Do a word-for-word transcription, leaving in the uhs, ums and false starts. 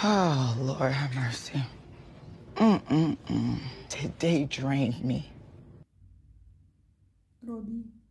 Oh, Lord have mercy. Mm-mm-mm. Today drained me. Robby.